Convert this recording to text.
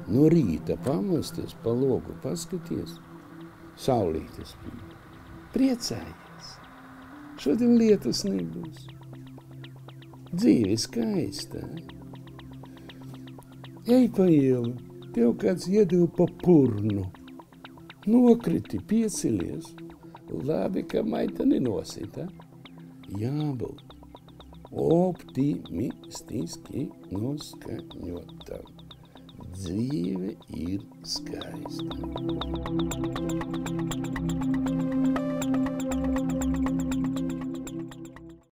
No rīta pamosties pa logu, paskaties, saulītes spīd. Priecājies, šodien lietus nebūs. Dzīve skaista. Ej pa ielu, tev kāds iedeva pa purnu. Nokriti, piecelies. Labi, ka maitani nosita. Jābūt optimistiski noskaņotam. Dzīve ir skaista.